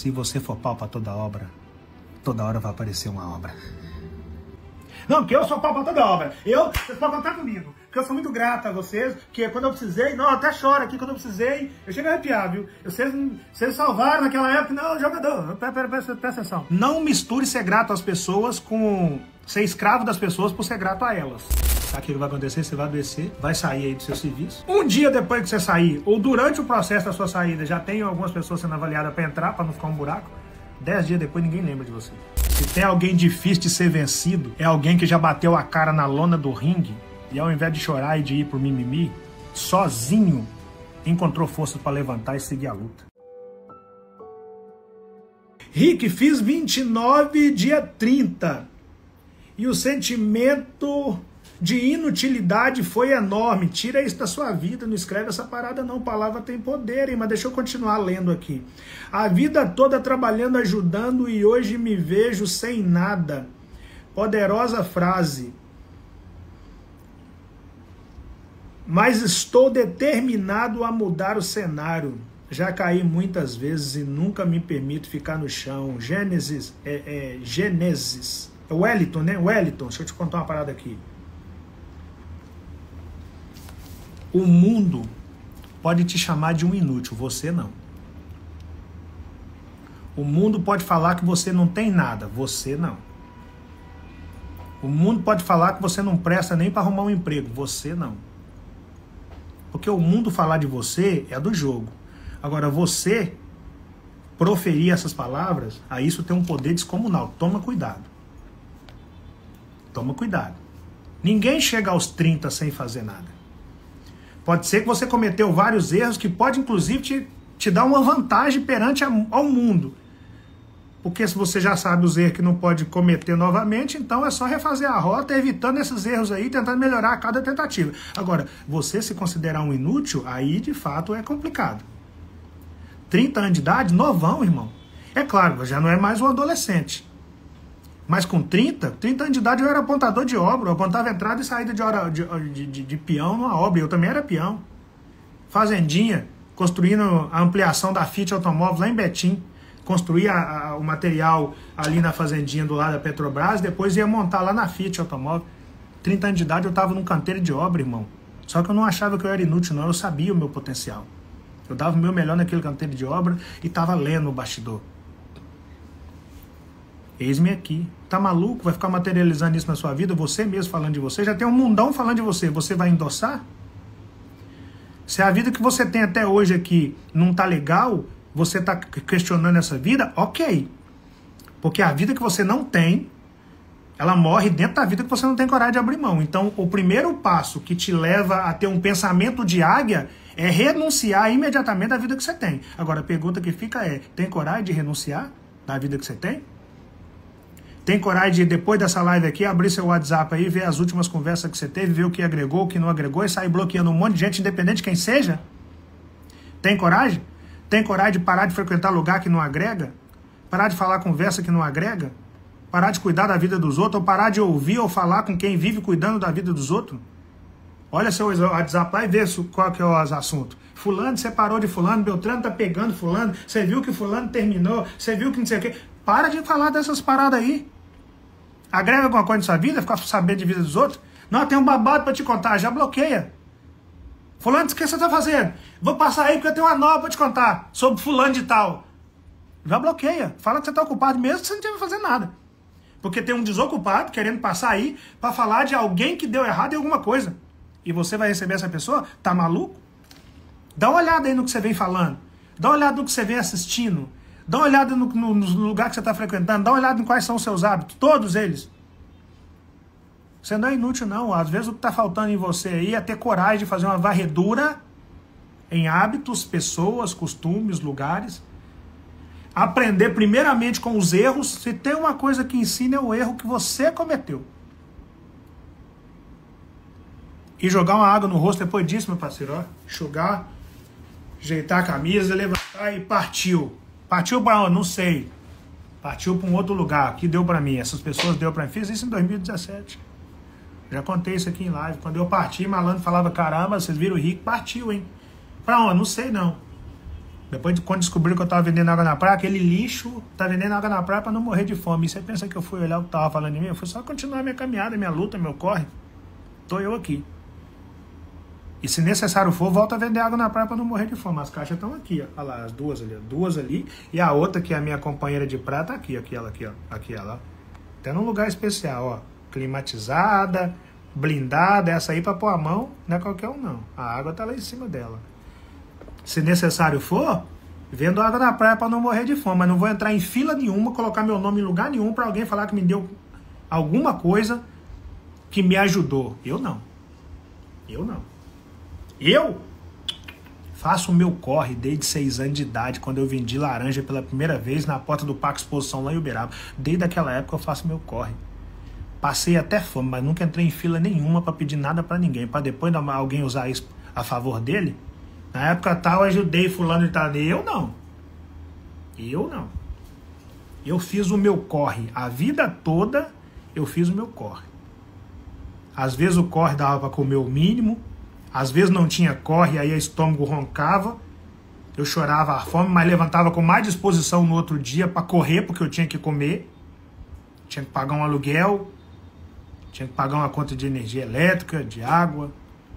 se você for pau pra toda obra, toda hora vai aparecer uma obra. Não, porque eu sou pau pra toda obra. Vocês podem contar comigo. Porque eu sou muito grato a vocês, que quando eu precisei, não, eu até choro aqui, quando eu precisei, eu chego a arrepiar, viu? Vocês salvaram naquela época, não, jogador, presta atenção. Não misture ser grato às pessoas com ser escravo das pessoas por ser grato a elas. Sabe o que vai acontecer? Você vai adoecer, vai sair aí do seu serviço. Um dia depois que você sair, ou durante o processo da sua saída, já tem algumas pessoas sendo avaliadas para entrar, para não ficar um buraco. 10 dias depois ninguém lembra de você. Se tem alguém difícil de ser vencido, é alguém que já bateu a cara na lona do ringue e ao invés de chorar e de ir pro mimimi, sozinho encontrou força para levantar e seguir a luta. Rick, fiz 29 dia 30 e o sentimento de inutilidade foi enorme. Tira isso da sua vida, não escreve essa parada não, palavra tem poder, hein? Mas deixa eu continuar lendo aqui. A vida toda trabalhando, ajudando e hoje me vejo sem nada. Poderosa frase. Mas estou determinado a mudar o cenário. Já caí muitas vezes e nunca me permito ficar no chão. Gênesis. Wellington, né? Wellington, deixa eu te contar uma parada aqui. O mundo pode te chamar de um inútil, você não. O mundo pode falar que você não tem nada, você não. O mundo pode falar que você não presta nem para arrumar um emprego, você não. Porque o mundo falar de você é do jogo. Agora, você proferir essas palavras, aí isso tem um poder descomunal. Toma cuidado. Toma cuidado. Ninguém chega aos 30 sem fazer nada. Pode ser que você cometeu vários erros que pode, inclusive, te dar uma vantagem perante ao mundo. Porque se você já sabe os erros que não pode cometer novamente, então é só refazer a rota, evitando esses erros aí, tentando melhorar a cada tentativa. Agora, você se considerar um inútil, aí de fato é complicado. 30 anos de idade, novão, irmão. É claro, já não é mais um adolescente. Mas com 30 anos de idade eu era apontador de obra, eu apontava entrada e saída de peão numa obra, eu também era peão. Fazendinha, construindo a ampliação da Fiat Automóvel lá em Betim, construía o material ali na fazendinha do lado da Petrobras, depois ia montar lá na Fiat Automóvel. 30 anos de idade eu estava num canteiro de obra, irmão. Só que eu não achava que eu era inútil não, eu sabia o meu potencial. Eu dava o meu melhor naquele canteiro de obra e estava lendo o bastidor. Eis-me aqui. Tá maluco? Vai ficar materializando isso na sua vida? Você mesmo falando de você? Já tem um mundão falando de você. Você vai endossar? Se a vida que você tem até hoje aqui não tá legal, você tá questionando essa vida, ok. Porque a vida que você não tem, ela morre dentro da vida que você não tem coragem de abrir mão. Então, o primeiro passo que te leva a ter um pensamento de águia é renunciar imediatamente à vida que você tem. Agora, a pergunta que fica é, tem coragem de renunciar da vida que você tem? Tem coragem de, depois dessa live aqui, abrir seu WhatsApp aí, ver as últimas conversas que você teve, ver o que agregou, o que não agregou e sair bloqueando um monte de gente, independente de quem seja? Tem coragem? Tem coragem de parar de frequentar lugar que não agrega? Parar de falar conversa que não agrega? Parar de cuidar da vida dos outros? Ou parar de ouvir ou falar com quem vive cuidando da vida dos outros? Olha seu WhatsApp lá e vê qual que é o assunto. Fulano separou de fulano, Beltrano tá pegando fulano, você viu que fulano terminou, você viu que não sei o quê. Para de falar dessas paradas aí. Agrega alguma coisa na sua vida, ficar sabendo de vida dos outros? Não, tem um babado pra te contar, já bloqueia. Fulano, o que você tá fazendo? Vou passar aí porque eu tenho uma nova pra te contar, sobre fulano de tal. Já bloqueia. Fala que você tá ocupado mesmo que você não tiver fazendo nada. Porque tem um desocupado querendo passar aí pra falar de alguém que deu errado em alguma coisa. E você vai receber essa pessoa? Tá maluco? Dá uma olhada aí no que você vem falando. Dá uma olhada no que você vem assistindo. Dá uma olhada no lugar que você está frequentando. Dá uma olhada em quais são os seus hábitos. Todos eles. Você não é inútil, não. Às vezes o que está faltando em você aí é ter coragem de fazer uma varredura em hábitos, pessoas, costumes, lugares. Aprender primeiramente com os erros. Se tem uma coisa que ensina é o erro que você cometeu. E jogar uma água no rosto depois disso, meu parceiro. Ó, enxugar, ajeitar a camisa, levantar e partiu. Partiu para onde? Não sei. Partiu para um outro lugar. Que deu para mim. Essas pessoas deu para mim. Fiz isso em 2017. Já contei isso aqui em live. Quando eu parti, malandro falava, caramba, vocês viram o Rick? Partiu, hein? Para onde? Não sei, não. Depois, quando descobriram que eu tava vendendo água na praia, aquele lixo tá vendendo água na praia pra não morrer de fome. E você pensa que eu fui olhar o que tava falando de mim? Eu fui só continuar minha caminhada, minha luta, meu corre. Tô eu aqui. E se necessário for, volta a vender água na praia pra não morrer de fome. As caixas estão aqui, ó. Olha lá, as duas ali. E a outra, que é a minha companheira de praia, tá aqui, ela aqui, ó. Aqui ela, ó. Até num lugar especial, ó. Climatizada, blindada. Essa aí pra pôr a mão, não é qualquer um, não. A água tá lá em cima dela. Se necessário for, vendo água na praia para não morrer de fome. Mas não vou entrar em fila nenhuma, colocar meu nome em lugar nenhum para alguém falar que me deu alguma coisa que me ajudou. Eu não. Eu faço o meu corre desde 6 anos de idade, quando eu vendi laranja pela primeira vez na porta do Parque Exposição lá em Uberaba. Desde aquela época eu faço meu corre. Passei até fome, mas nunca entrei em fila nenhuma para pedir nada para ninguém. Para depois alguém usar isso a favor dele. Na época tal, eu ajudei fulano de tal. Eu não. Eu fiz o meu corre. A vida toda, eu fiz o meu corre. Às vezes o corre dava para comer o mínimo. Às vezes não tinha corre, aí o estômago roncava. Eu chorava a fome, mas levantava com mais disposição no outro dia para correr, porque eu tinha que comer. Tinha que pagar um aluguel. Tinha que pagar uma conta de energia elétrica, de água.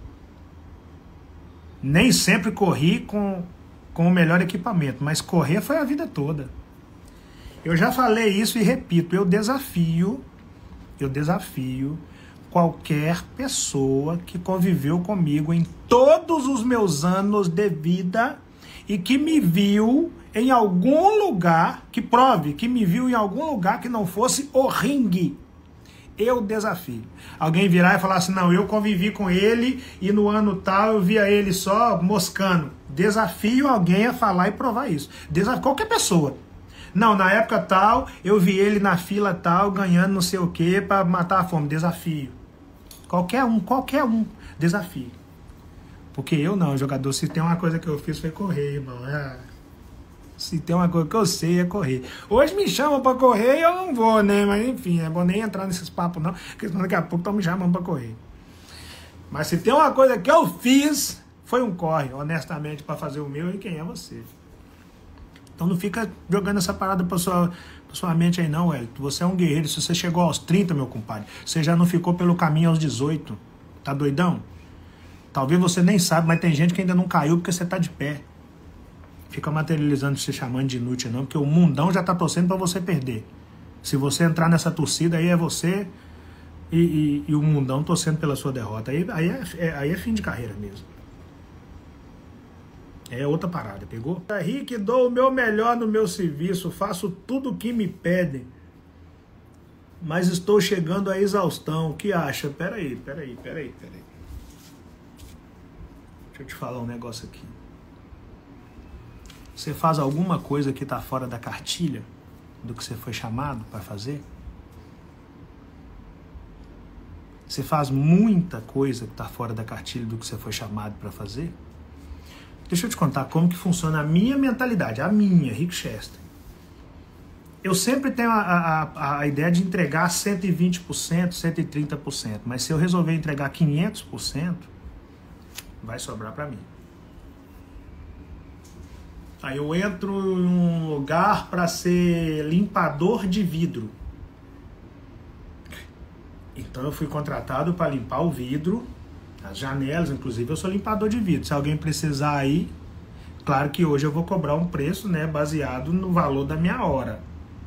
Nem sempre corri com o melhor equipamento, mas correr foi a vida toda. Eu já falei isso e repito, eu desafio qualquer pessoa que conviveu comigo em todos os meus anos de vida e que me viu em algum lugar, que prove que me viu em algum lugar que não fosse o ringue. Eu desafio. Alguém virar e falar assim, não, eu convivi com ele e no ano tal eu via ele só moscando. Desafio alguém a falar e provar isso. Desafio qualquer pessoa. Não, na época tal, eu vi ele na fila tal, ganhando não sei o que para matar a fome. Desafio. Qualquer um. Desafio. Porque eu não, jogador, se tem uma coisa que eu fiz foi correr, irmão. Se tem uma coisa que eu sei é correr. Hoje me chamam pra correr e eu não vou, né? Mas enfim, é bom nem entrar nesses papos não, porque senão daqui a pouco estão me chamando pra correr. Mas se tem uma coisa que eu fiz, foi um corre, honestamente, pra fazer o meu, e quem é você? Então não fica jogando essa parada pra sua mente aí não, Wellington. Você é um guerreiro. Se você chegou aos 30, meu compadre, você já não ficou pelo caminho aos 18. Tá doidão? Talvez você nem sabe, mas tem gente que ainda não caiu porque você tá de pé. Fica materializando, se chamando de inútil não, porque o mundão já tá torcendo pra você perder. Se você entrar nessa torcida, aí é você e o mundão torcendo pela sua derrota. Aí é fim de carreira mesmo. É outra parada, pegou? Henrique, dou o meu melhor no meu serviço, faço tudo o que me pedem, mas estou chegando à exaustão. O que acha? Peraí. Deixa eu te falar um negócio aqui. Você faz alguma coisa que está fora da cartilha do que você foi chamado para fazer? Você faz muita coisa que está fora da cartilha do que você foi chamado para fazer? Deixa eu te contar como que funciona a minha mentalidade, a minha, Rick Chester. Eu sempre tenho a ideia de entregar 120%, 130%, mas se eu resolver entregar 500%, vai sobrar para mim. Aí eu entro em um lugar para ser limpador de vidro. Então eu fui contratado para limpar o vidro, as janelas, inclusive eu sou limpador de vidro. Se alguém precisar aí, claro que hoje eu vou cobrar um preço, né, baseado no valor da minha hora.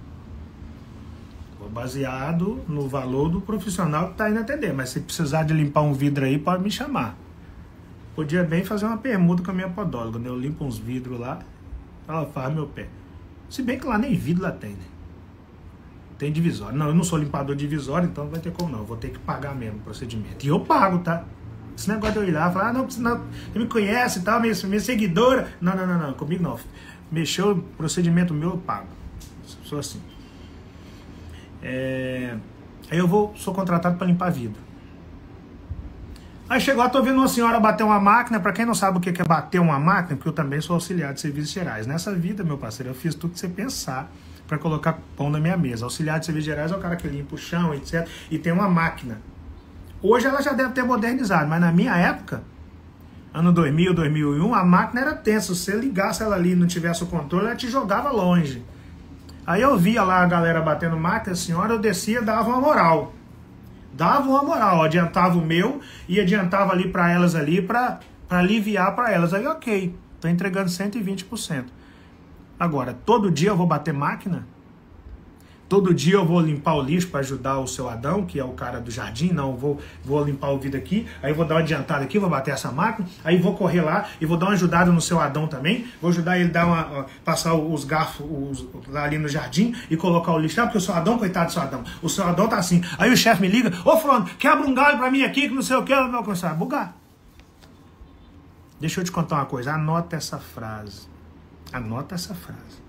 Baseado no valor do profissional que está indo atender. Mas se precisar de limpar um vidro aí, pode me chamar. Podia bem fazer uma permuta com a minha podóloga, né? Eu limpo uns vidros lá, ela faz meu pé. Se bem que lá nem vidro lá tem, né? Tem divisório. Não, eu não sou limpador de divisório, então não vai ter como não. Eu vou ter que pagar mesmo o procedimento. E eu pago, tá? Esse negócio de eu ir lá e falar, não, você me conhece e tal, minha seguidora. Não, comigo não. Mexeu o procedimento meu, eu pago. Sou assim. Aí eu sou contratado para limpar vidro. Aí chegou lá, tô vendo uma senhora bater uma máquina. Para quem não sabe o que é bater uma máquina, porque eu também sou auxiliar de serviços gerais. Nessa vida, meu parceiro, eu fiz tudo que você pensar para colocar pão na minha mesa. Auxiliar de serviços gerais é o cara que limpa o chão, etc. E tem uma máquina. Hoje ela já deve ter modernizado, mas na minha época, ano 2000, 2001, a máquina era tensa. Se você ligasse ela ali e não tivesse o controle, ela te jogava longe. Aí eu via lá a galera batendo máquina, a senhora, eu descia, dava uma moral. Dava uma moral, adiantava o meu e adiantava ali para elas ali, para aliviar para elas. Aí ok, tô entregando 120%. Agora, todo dia eu vou bater máquina? Todo dia eu vou limpar o lixo para ajudar o seu Adão, que é o cara do jardim. Não, vou limpar o vidro aqui, aí vou dar uma adiantada aqui, vou bater essa máquina, aí vou correr lá e vou dar uma ajudada no seu Adão também. Vou ajudar ele a passar os garfos lá ali no jardim e colocar o lixo lá, porque o seu Adão, coitado do seu Adão, o seu Adão tá assim. Aí o chefe me liga, ô fulano, quebra um galho para mim aqui, que não sei o que, eu vou começar a bugar. Deixa eu te contar uma coisa, anota essa frase. Anota essa frase.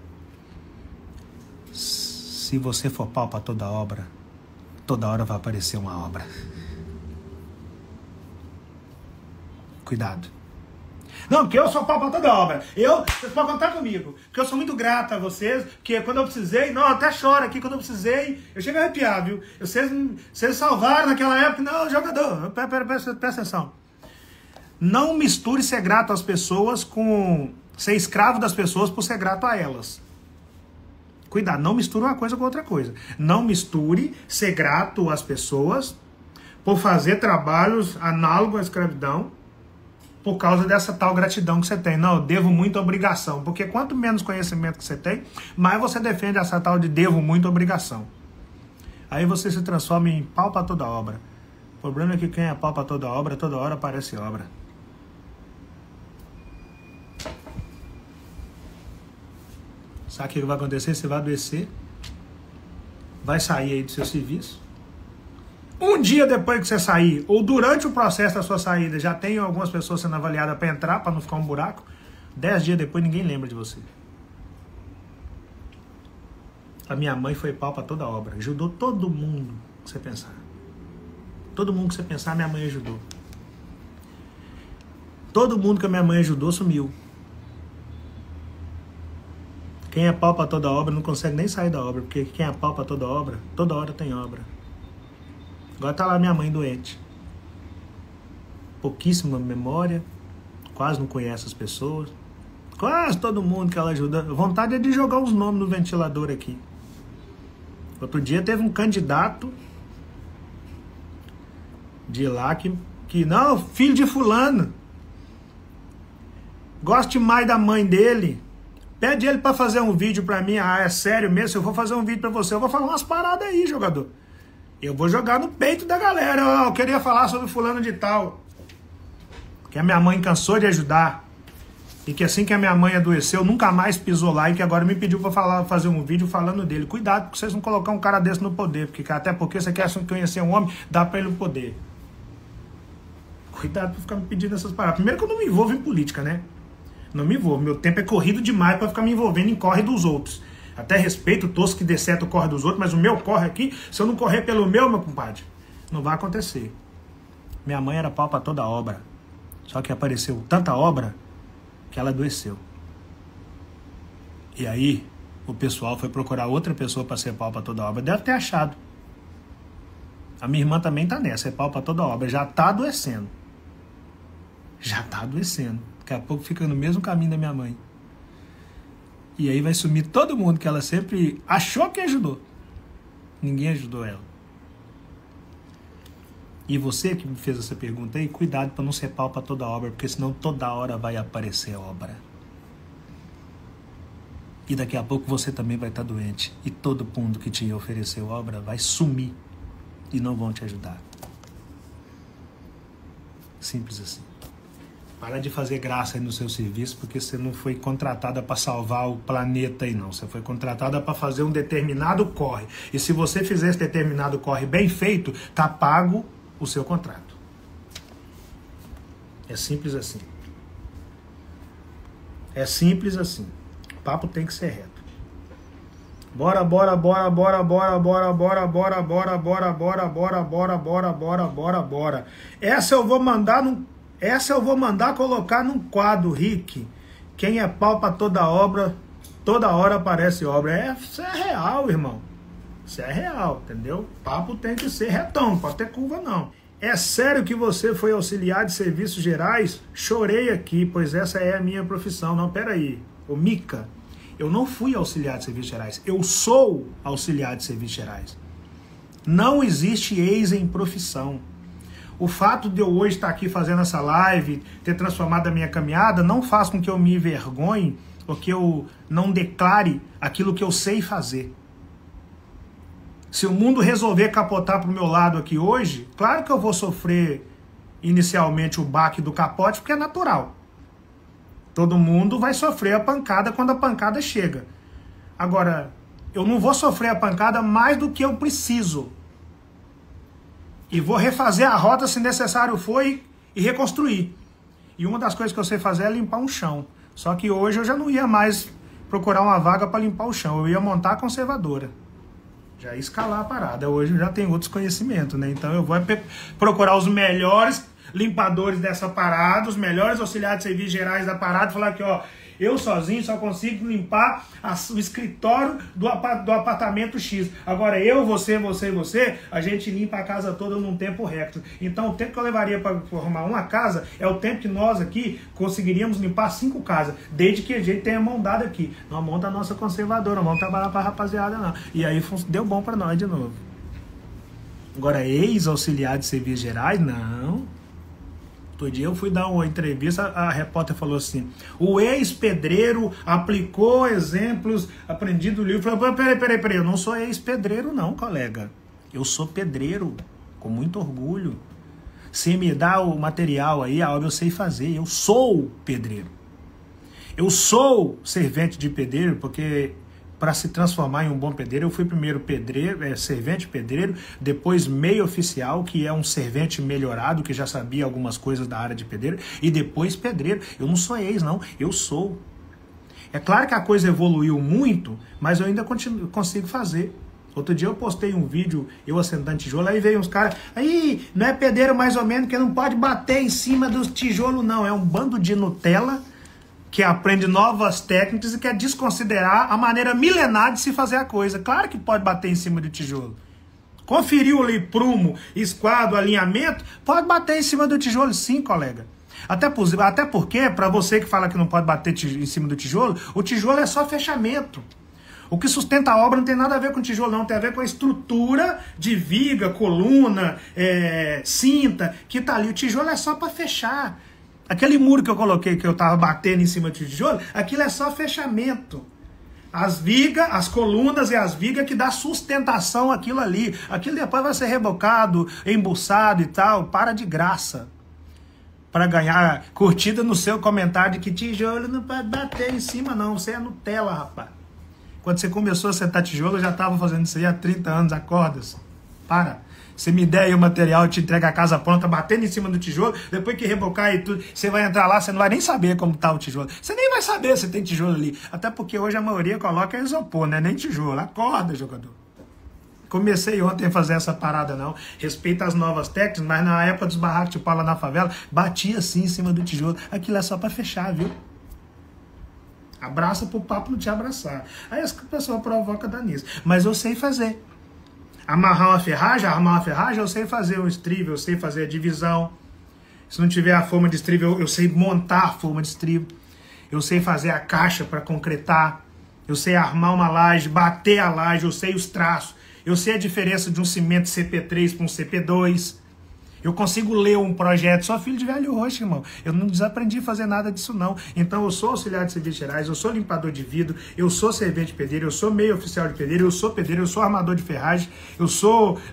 Se você for pau para toda obra, toda hora vai aparecer uma obra. Cuidado. Não, porque eu sou pau para toda obra. Vocês podem contar comigo. Porque eu sou muito grato a vocês. Porque quando eu precisei, não, até choro aqui. Quando eu precisei, eu chego a arrepiar, viu? Vocês salvaram naquela época. Não, jogador, presta atenção. Não misture ser grato às pessoas com ser escravo das pessoas por ser grato a elas. Cuidado, não misture uma coisa com outra coisa. Não misture ser grato às pessoas por fazer trabalhos análogos à escravidão por causa dessa tal gratidão que você tem. Não, eu devo muita obrigação. Porque quanto menos conhecimento que você tem, mais você defende essa tal de devo muita obrigação. Aí você se transforma em pau para toda obra. O problema é que quem é pau para toda obra, toda hora parece obra. Sabe o que vai acontecer? Você vai adoecer, vai sair aí do seu serviço. Um dia depois que você sair, ou durante o processo da sua saída, já tem algumas pessoas sendo avaliadas para entrar, para não ficar um buraco. 10 dias depois, ninguém lembra de você. A minha mãe foi pau para toda obra. Ajudou todo mundo que você pensar. Todo mundo que você pensar, minha mãe ajudou. Todo mundo que a minha mãe ajudou sumiu. Quem é pau para toda obra não consegue nem sair da obra, porque quem é pau para toda obra, toda hora tem obra. Agora tá lá minha mãe doente. Pouquíssima memória, quase não conhece as pessoas. Quase todo mundo que ela ajuda. Vontade é de jogar os nomes no ventilador aqui. Outro dia teve um candidato de lá que não, filho de fulano. Gosta mais da mãe dele. Pede ele pra fazer um vídeo pra mim. Ah, é sério mesmo? Se eu for fazer um vídeo pra você, eu vou falar umas paradas aí, jogador. Eu vou jogar no peito da galera. Eu queria falar sobre fulano de tal. Que a minha mãe cansou de ajudar. E que assim que a minha mãe adoeceu, nunca mais pisou lá. E que agora me pediu pra fazer um vídeo falando dele. Cuidado, porque vocês vão colocar um cara desse no poder. Até porque você quer conhecer um homem, dá pra ele o poder. Cuidado pra ficar me pedindo essas paradas. Primeiro que eu não me envolvo em política, né? Não me envolvo. Meu tempo é corrido demais para ficar me envolvendo em corre dos outros. Até respeito todos que decetam o corre dos outros, mas o meu corre aqui, se eu não correr pelo meu compadre, não vai acontecer. Minha mãe era pau para toda obra. Só que apareceu tanta obra que ela adoeceu. E aí, o pessoal foi procurar outra pessoa para ser pau para toda obra. Deve ter achado. A minha irmã também tá nessa, é pau para toda obra. Já tá adoecendo. Já tá adoecendo. Daqui a pouco fica no mesmo caminho da minha mãe. E aí vai sumir todo mundo que ela sempre achou que ajudou. Ninguém ajudou ela. E você que me fez essa pergunta aí, cuidado para não ser pau para toda obra, porque senão toda hora vai aparecer obra. E daqui a pouco você também vai estar doente. E todo mundo que te ofereceu obra vai sumir e não vão te ajudar. Simples assim. Para de fazer graça aí no seu serviço, porque você não foi contratada para salvar o planeta aí não. Você foi contratada para fazer um determinado corre. E se você fizer esse determinado corre bem feito, tá pago o seu contrato. É simples assim. É simples assim. O papo tem que ser reto. Bora, bora, bora, bora, bora, bora, bora, bora, bora, bora, bora, bora, bora, bora, bora, bora, bora. Essa eu vou mandar colocar num quadro, Rick. Quem é pau para toda obra, toda hora aparece obra. Isso é real, irmão. Isso é real, entendeu? Papo tem que ser retão, não pode ter curva não. É sério que você foi auxiliar de serviços gerais? Chorei aqui, pois essa é a minha profissão. Não, peraí. Ô Mica, eu não fui auxiliar de serviços gerais. Eu sou auxiliar de serviços gerais. Não existe ex em profissão. O fato de eu hoje estar aqui fazendo essa live, ter transformado a minha caminhada, não faz com que eu me envergonhe ou que eu não declare aquilo que eu sei fazer. Se o mundo resolver capotar para o meu lado aqui hoje, claro que eu vou sofrer inicialmente o baque do capote, porque é natural. Todo mundo vai sofrer a pancada quando a pancada chega. Agora, eu não vou sofrer a pancada mais do que eu preciso. E vou refazer a rota se necessário for e reconstruir. E uma das coisas que eu sei fazer é limpar um chão. Só que hoje eu já não ia mais procurar uma vaga para limpar o chão. Eu ia montar a conservadora. Já ia escalar a parada. Hoje eu já tenho outros conhecimentos, né? Então eu vou procurar os melhores limpadores dessa parada, os melhores auxiliares de serviços gerais da parada e falar aqui, ó, eu sozinho só consigo limpar o escritório do apartamento X. Agora eu, você, a gente limpa a casa toda num tempo recorde. Então o tempo que eu levaria para arrumar uma casa é o tempo que nós aqui conseguiríamos limpar 5 casas, desde que a gente tenha mão dada aqui. Não monta a nossa conservadora, não vamos trabalhar para a rapaziada não. E aí deu bom para nós de novo. Agora ex-auxiliar de serviços gerais, não. Outro dia eu fui dar uma entrevista, a repórter falou assim, o ex-pedreiro aplicou exemplos aprendidos do livro. Falei, peraí, eu não sou ex-pedreiro não, colega. Eu sou pedreiro, com muito orgulho. Se me dá o material aí, a obra eu sei fazer. Eu sou pedreiro. Eu sou servente de pedreiro, porque para se transformar em um bom pedreiro, eu fui primeiro pedreiro, servente pedreiro, depois meio oficial, que é um servente melhorado, que já sabia algumas coisas da área de pedreiro, e depois pedreiro. Eu não sou ex, não, eu sou. É claro que a coisa evoluiu muito, mas eu ainda consigo fazer. Outro dia eu postei um vídeo, eu assentando tijolo, aí veio uns caras, aí não é pedreiro mais ou menos, que não pode bater em cima dos tijolos, não, é um bando de Nutella, que aprende novas técnicas e quer desconsiderar a maneira milenar de se fazer a coisa. Claro que pode bater em cima do tijolo. Conferiu ali prumo, esquadro, alinhamento, pode bater em cima do tijolo sim, colega. Até porque, para você que fala que não pode bater em cima do tijolo, o tijolo é só fechamento. O que sustenta a obra não tem nada a ver com tijolo, não. Tem a ver com a estrutura de viga, coluna, cinta, que está ali. O tijolo é só para fechar. Aquele muro que eu coloquei, que eu tava batendo em cima do tijolo, aquilo é só fechamento. As vigas, as colunas e as vigas que dá sustentação àquilo ali. Aquilo depois vai ser rebocado, embuçado e tal. Para de graça. Para ganhar curtida no seu comentário de que tijolo não pode bater em cima, não. Você é Nutella, rapaz. Quando você começou a sentar tijolo, eu já tava fazendo isso aí há 30 anos. Acorda. Para. Você me der aí o material, eu te entrega a casa pronta, batendo em cima do tijolo, depois que rebocar e tudo, você vai entrar lá, você não vai nem saber como tá o tijolo. Você nem vai saber se tem tijolo ali. Até porque hoje a maioria coloca isopor, né? Nem tijolo. Acorda, jogador. Comecei ontem a fazer essa parada, não. Respeita as novas técnicas, mas na época dos barracos de pau lá na favela, batia assim em cima do tijolo. Aquilo é só pra fechar, viu? Abraça pro papo não te abraçar. Aí as pessoas provocam danismo. Mas eu sei fazer. Armar uma ferragem, eu sei fazer o estribo, eu sei fazer a divisão. Se não tiver a forma de estribo, eu sei montar a forma de estribo. Eu sei fazer a caixa para concretar. Eu sei armar uma laje, bater a laje, eu sei os traços. Eu sei a diferença de um cimento CP3 para um CP2. Eu consigo ler um projeto, sou filho de velho roxo, irmão. Eu não desaprendi a fazer nada disso, não. Então eu sou auxiliar de serviços gerais, eu sou limpador de vidro, eu sou servente pedreiro, eu sou meio oficial de pedreiro, eu sou pedreiro, eu sou armador de ferragem, eu sou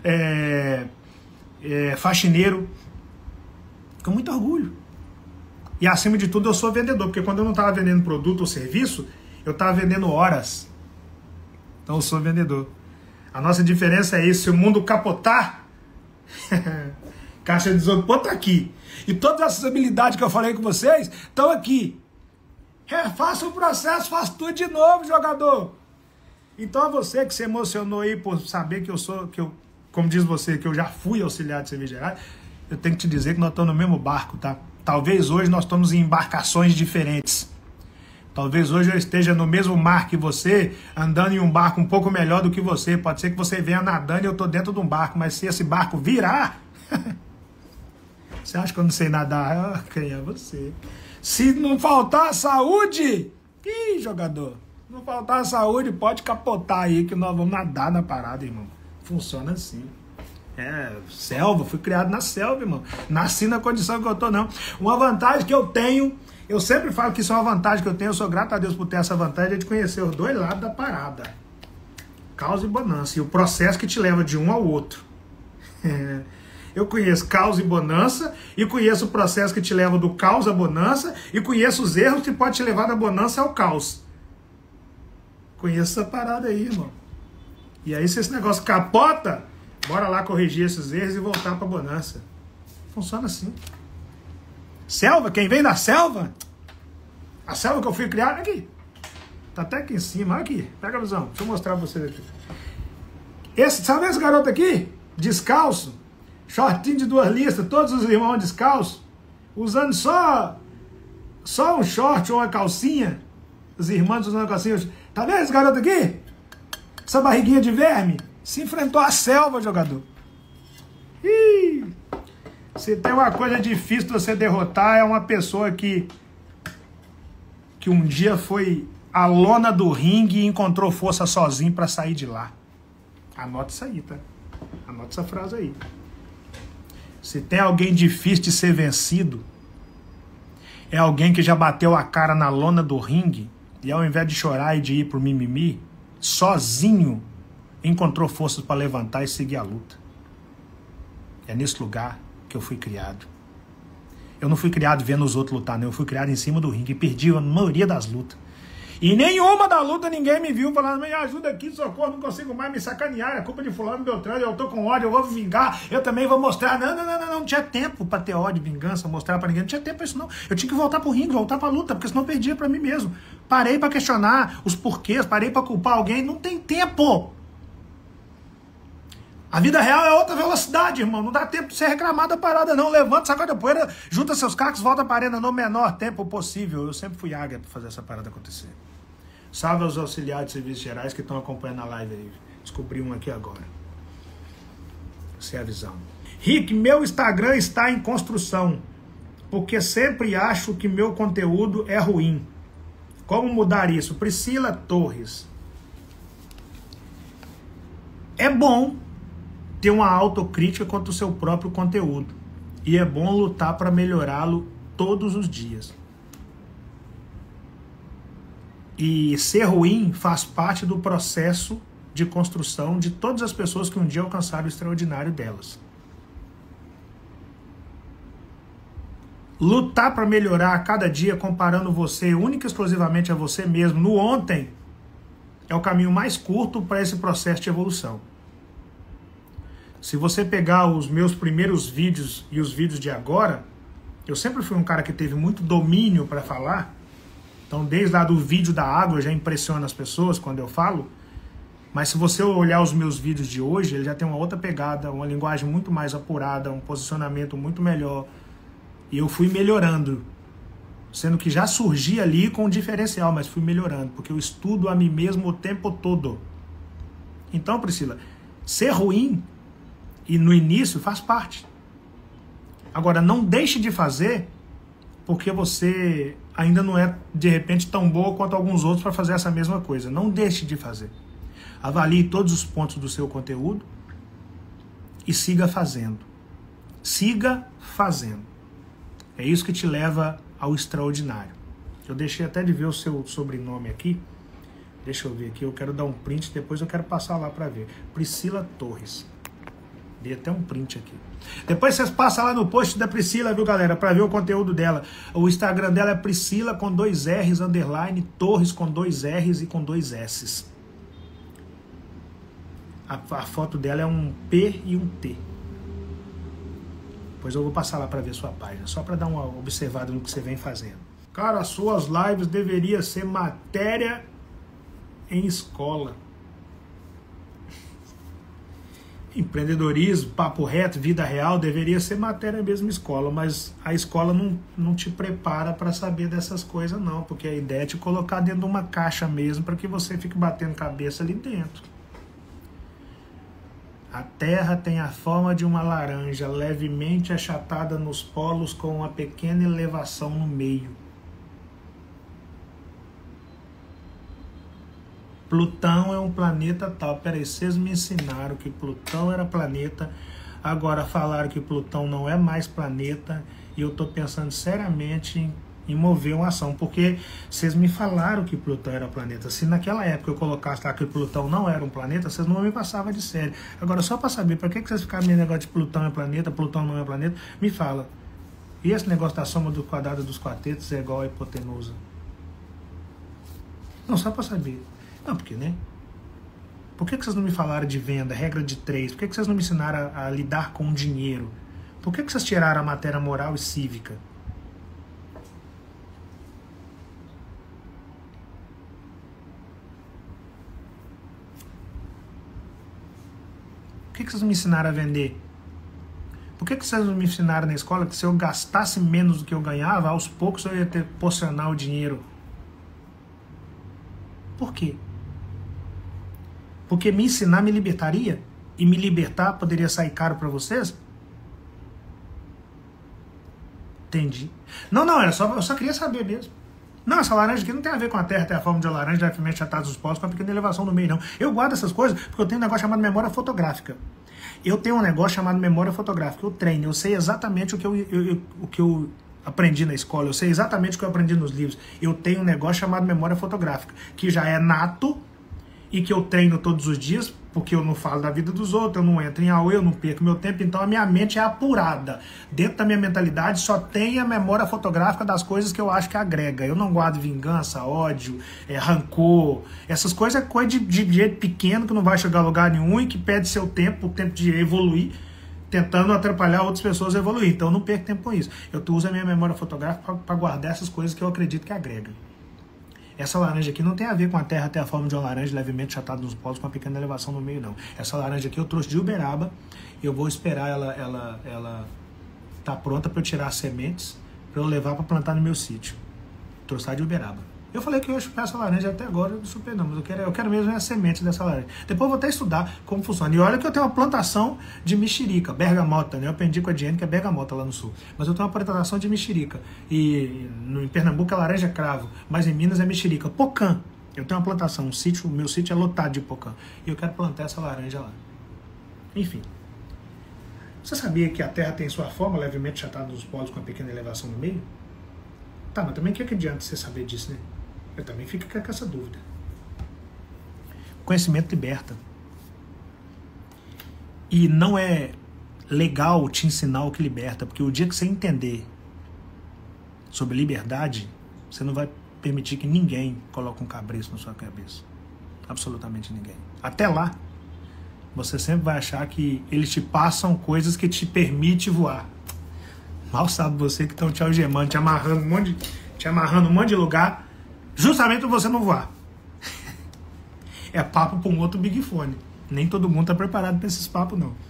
faxineiro. Com muito orgulho. E acima de tudo eu sou vendedor, porque quando eu não estava vendendo produto ou serviço, eu estava vendendo horas. Então eu sou vendedor. A nossa diferença é isso, se o mundo capotar... Caixa de isopor tá aqui. E todas essas habilidades que eu falei com vocês estão aqui. Faça o processo, faça tudo de novo, jogador. Então você que se emocionou aí por saber que eu sou, como diz você, que eu já fui auxiliar de serviços gerais, eu tenho que te dizer que nós estamos no mesmo barco, tá? Talvez hoje nós estamos em embarcações diferentes. Talvez hoje eu esteja no mesmo mar que você, andando em um barco um pouco melhor do que você. Pode ser que você venha nadando e eu estou dentro de um barco, mas se esse barco virar... Você acha que eu não sei nadar? Quem é você? Se não faltar saúde, ih, jogador, se não faltar saúde, pode capotar aí que nós vamos nadar na parada, irmão. Funciona assim. Selva, fui criado na selva, irmão. Nasci na condição que eu tô, não. Uma vantagem que eu tenho, eu sempre falo que isso é uma vantagem que eu tenho, eu sou grato a Deus por ter essa vantagem de conhecer os dois lados da parada. Causa e bonança. E o processo que te leva de um ao outro. Eu conheço causa e bonança, e conheço o processo que te leva do caos à bonança, e conheço os erros que pode te levar da bonança ao caos. Conheço essa parada aí, irmão. E aí, se esse negócio capota, bora lá corrigir esses erros e voltar pra bonança. Funciona assim. Selva, quem vem da selva, a selva que eu fui criado, aqui. Tá até aqui em cima, olha aqui. Pega a visão, deixa eu mostrar pra vocês aqui. Sabe esse garoto aqui? Descalço. Shortinho de 2 listas, todos os irmãos descalços, usando só um short ou uma calcinha. Os irmãos usando uma calcinha. Tá vendo esse garoto aqui? Essa barriguinha de verme. Se enfrentou a selva, jogador. Ih, se tem uma coisa difícil de você derrotar, é uma pessoa que um dia foi a lona do ringue e encontrou força sozinho pra sair de lá. Anota isso aí, tá? Anota essa frase aí. Se tem alguém difícil de ser vencido, é alguém que já bateu a cara na lona do ringue e ao invés de chorar e de ir pro mimimi, sozinho encontrou forças para levantar e seguir a luta. É nesse lugar que eu fui criado. Eu não fui criado vendo os outros lutar, não. Eu fui criado em cima do ringue e perdi a maioria das lutas. E nenhuma da luta ninguém me viu falando, me ajuda aqui, socorro, não consigo mais me sacanear, é culpa de fulano, Beltrano, eu tô com ódio, eu vou me vingar, eu também vou mostrar. Não tinha tempo pra ter ódio, vingança, mostrar pra ninguém, não tinha tempo pra isso não. Eu tinha que voltar pro ringue, voltar pra luta, porque senão eu perdia pra mim mesmo. Parei pra questionar os porquês, parei pra culpar alguém, não tem tempo. A vida real é outra velocidade, irmão, não dá tempo de você reclamar da parada não. Levanta, sacode a poeira, junta seus cacos, volta pra arena no menor tempo possível. Eu sempre fui águia pra fazer essa parada acontecer. Salve aos auxiliares de serviços gerais que estão acompanhando a live aí. Descobri um aqui agora. Essa é a visão. Rick, meu Instagram está em construção, porque sempre acho que meu conteúdo é ruim. Como mudar isso? Priscila Torres. É bom ter uma autocrítica contra o seu próprio conteúdo. E é bom lutar para melhorá-lo todos os dias. E ser ruim faz parte do processo de construção de todas as pessoas que um dia alcançaram o extraordinário delas. Lutar para melhorar a cada dia, comparando você única e exclusivamente a você mesmo no ontem, é o caminho mais curto para esse processo de evolução. Se você pegar os meus primeiros vídeos e os vídeos de agora, eu sempre fui um cara que teve muito domínio para falar. Então, desde lá do vídeo da água, eu já impressiono as pessoas quando eu falo. Mas se você olhar os meus vídeos de hoje, ele já tem uma outra pegada, uma linguagem muito mais apurada, um posicionamento muito melhor. E eu fui melhorando. Sendo que já surgi ali com um diferencial, mas fui melhorando. Porque eu estudo a mim mesmo o tempo todo. Então, Priscila, ser ruim e no início faz parte. Agora, não deixe de fazer porque você ainda não é, de repente, tão boa quanto alguns outros para fazer essa mesma coisa. Não deixe de fazer. Avalie todos os pontos do seu conteúdo e siga fazendo. Siga fazendo. É isso que te leva ao extraordinário. Eu deixei até de ver o seu sobrenome aqui. Deixa eu ver aqui, eu quero dar um print, depois eu quero passar lá para ver. Priscila Torres. Dei até um print aqui. Depois vocês passam lá no post da Priscila, viu, galera? Para ver o conteúdo dela. O Instagram dela é Priscila com 2 R's, _ Torres com 2 R's e com 2 S's. A foto dela é um P e um T. Depois eu vou passar lá para ver sua página. Só para dar uma observada no que você vem fazendo. Cara, as suas lives deveriam ser matéria em escola. Empreendedorismo, papo reto, vida real, deveria ser matéria mesmo escola, mas a escola não te prepara para saber dessas coisas não, porque a ideia é te colocar dentro de uma caixa mesmo para que você fique batendo cabeça ali dentro. A Terra tem a forma de uma laranja, levemente achatada nos polos com uma pequena elevação no meio. Plutão é um planeta tal. Peraí, vocês me ensinaram que Plutão era planeta, agora falaram que Plutão não é mais planeta, e eu estou pensando seriamente em mover uma ação, porque vocês me falaram que Plutão era planeta. Se naquela época eu colocasse lá que Plutão não era um planeta, vocês não me passavam de série. Agora, só para saber, para que vocês ficaram no negócio de Plutão é planeta, Plutão não é planeta, me fala. E esse negócio da soma do quadrado dos quartetos é igual a hipotenusa? Não, só para saber. Não, porque, né? Por que vocês não me falaram de venda, regra de 3? Por que vocês não me ensinaram a lidar com o dinheiro? Por que vocês tiraram a matéria moral e cívica? Por que vocês não me ensinaram a vender? Por que vocês não me ensinaram na escola que se eu gastasse menos do que eu ganhava, aos poucos eu ia ter que porcionar o dinheiro? Por quê? Porque me ensinar me libertaria? E me libertar poderia sair caro para vocês? Entendi. Não, eu só queria saber mesmo. Não, essa laranja aqui não tem a ver com a Terra, tem a forma de uma laranja, levemente achatada nos polos, com uma pequena elevação no meio, não. Eu guardo essas coisas porque eu tenho um negócio chamado memória fotográfica. Eu tenho um negócio chamado memória fotográfica. Eu treino, eu sei exatamente o que eu aprendi na escola, eu sei exatamente o que eu aprendi nos livros. Eu tenho um negócio chamado memória fotográfica, que já é nato e que eu treino todos os dias, porque eu não falo da vida dos outros, eu não entro em AUE, eu não perco meu tempo, então a minha mente é apurada. Dentro da minha mentalidade só tem a memória fotográfica das coisas que eu acho que agrega. Eu não guardo vingança, ódio, rancor, essas coisas é coisa de jeito pequeno que não vai chegar a lugar nenhum e que perde seu tempo, o tempo de evoluir, tentando atrapalhar outras pessoas a evoluir. Então eu não perco tempo com isso. Eu uso a minha memória fotográfica para guardar essas coisas que eu acredito que agregam. Essa laranja aqui não tem a ver com a Terra ter a forma de uma laranja levemente achatada nos polos com uma pequena elevação no meio, não. Essa laranja aqui eu trouxe de Uberaba. Eu vou esperar ela tá pronta para eu tirar as sementes, para eu levar para plantar no meu sítio. Trouxe lá de Uberaba. Eu falei que eu ia chupar essa laranja até agora, eu não chupei não, mas eu quero mesmo a semente dessa laranja. Depois eu vou até estudar como funciona. E olha que eu tenho uma plantação de mexerica, bergamota, né? Eu aprendi com a Diane que é bergamota lá no sul. Mas eu tenho uma plantação de mexerica. E em Pernambuco é laranja cravo, mas em Minas é mexerica. Pocã. Eu tenho uma plantação, o meu sítio é lotado de pocã. E eu quero plantar essa laranja lá. Enfim. Você sabia que a Terra tem sua forma levemente achatada nos polos com uma pequena elevação no meio? Tá, mas também o que adianta você saber disso, né? Eu também fico com essa dúvida. Conhecimento liberta. E não é legal te ensinar o que liberta, porque o dia que você entender sobre liberdade, você não vai permitir que ninguém coloque um cabresto na sua cabeça. Absolutamente ninguém. Até lá, você sempre vai achar que eles te passam coisas que te permitem voar. Mal sabe você que estão te algemando, te amarrando um monte de lugar, justamente para você não voar. É papo para um outro Big Fone. Nem todo mundo está preparado para esses papos, não.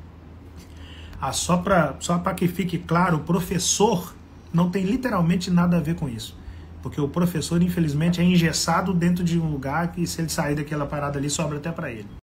Só para que fique claro, o professor não tem literalmente nada a ver com isso. Porque o professor, infelizmente, é engessado dentro de um lugar que, se ele sair daquela parada ali, sobra até para ele.